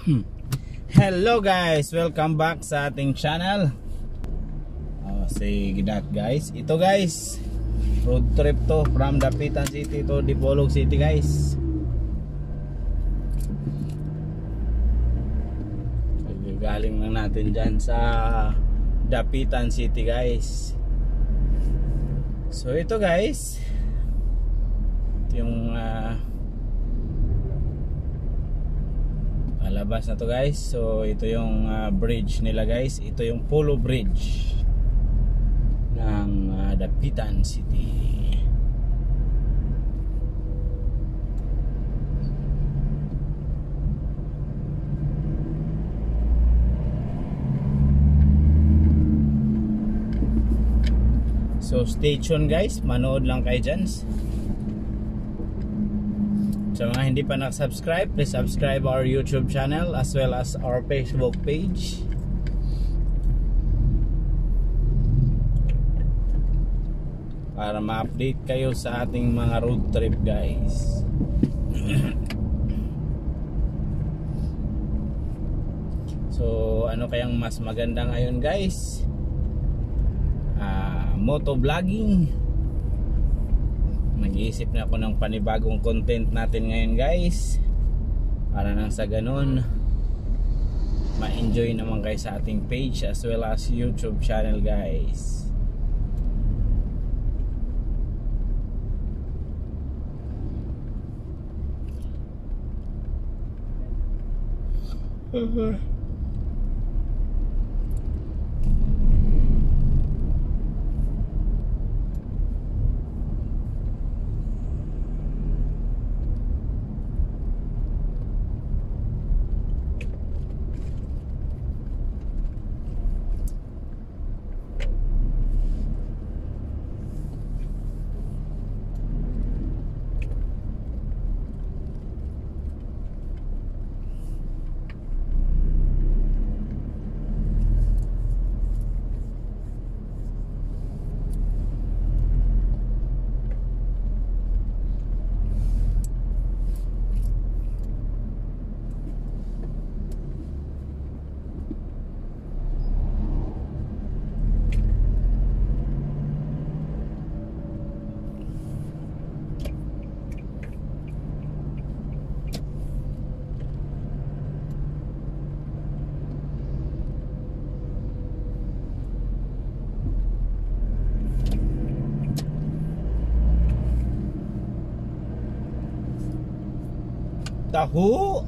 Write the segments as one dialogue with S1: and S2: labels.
S1: Hello guys, welcome back sa ating channel. Say that guys. Ito guys, road trip to from Dapitan City to Dipolog City guys. Galing lang natin dyan sa Dapitan City guys. So ito guys, ito yung palabas na to guys. So ito yung bridge nila guys. Ito yung Polo Bridge ng Dapitan City. So stay tuned guys, manood lang kayo dyan. Sa mga hindi pa nakasubscribe, please subscribe our YouTube channel as well as our Facebook page. Para ma-update kayo sa ating mga road trip guys. So ano kayang mas maganda ngayon guys? Motovlogging. Nag-iisip na ako ng panibagong content natin ngayon guys, para nang sa ganun ma-enjoy naman kayo sa ating page as well as YouTube channel guys. Tahu.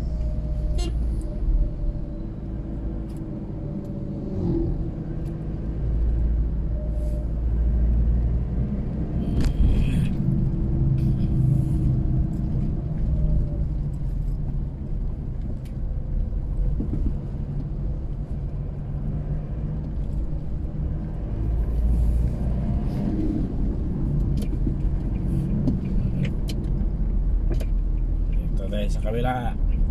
S1: Sa kabila.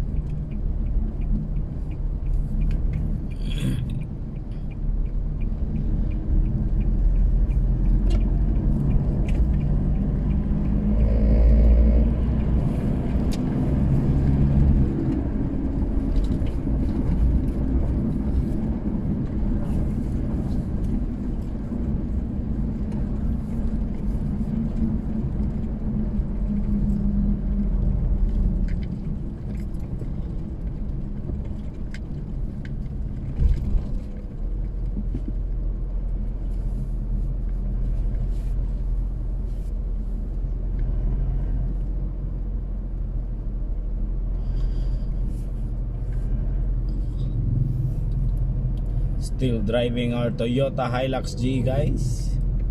S1: Still driving our Toyota Hilux G guys.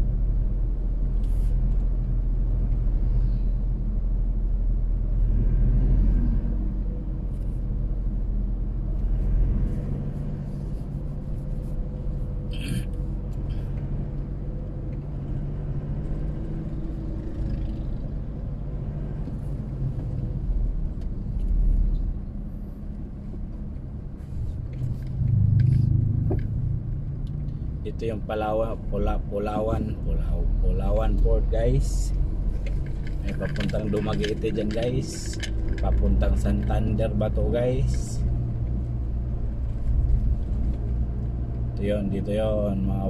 S1: Ito yung Palawan Port guys. May papuntang Dumaguete dyan guys. Papuntang Santander ba to guys? So yun, dito yun, mga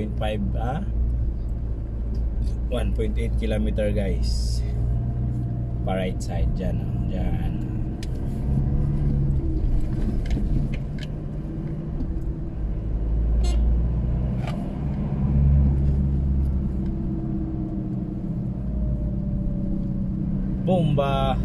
S1: 1.8 kilometer guys, pa right side dyan, dyan. Bomba.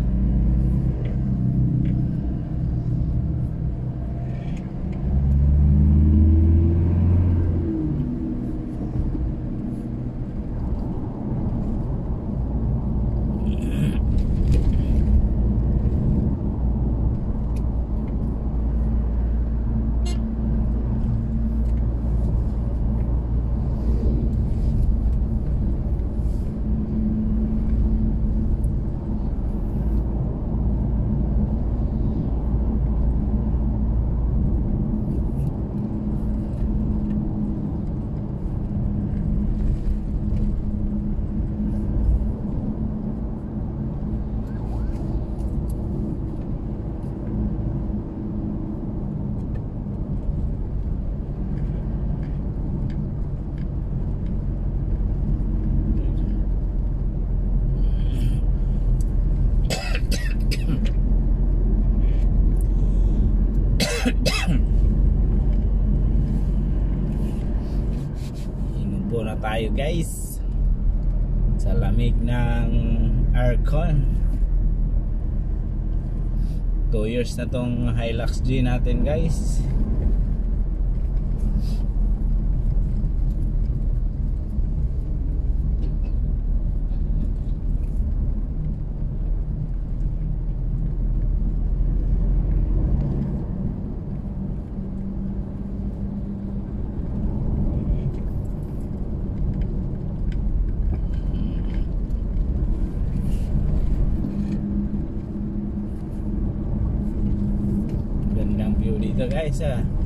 S1: Inubo na tayo guys sa lamig ng aircon. 2 years na tong Hilux G natin guys. View dito guys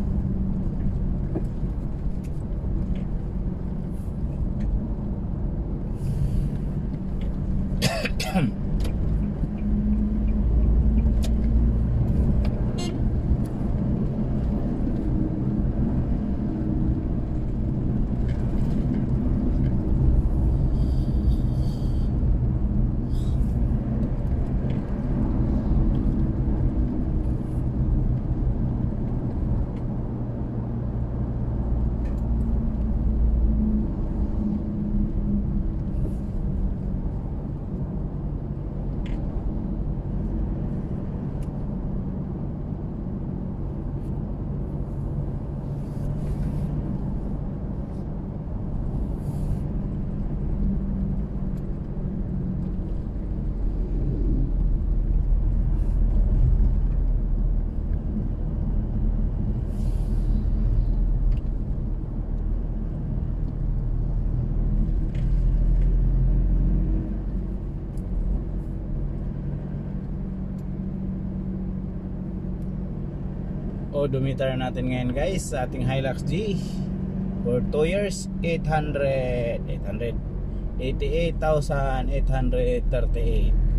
S1: odometer natin ngayon guys sa ating Hilux G for 2 years 88,838.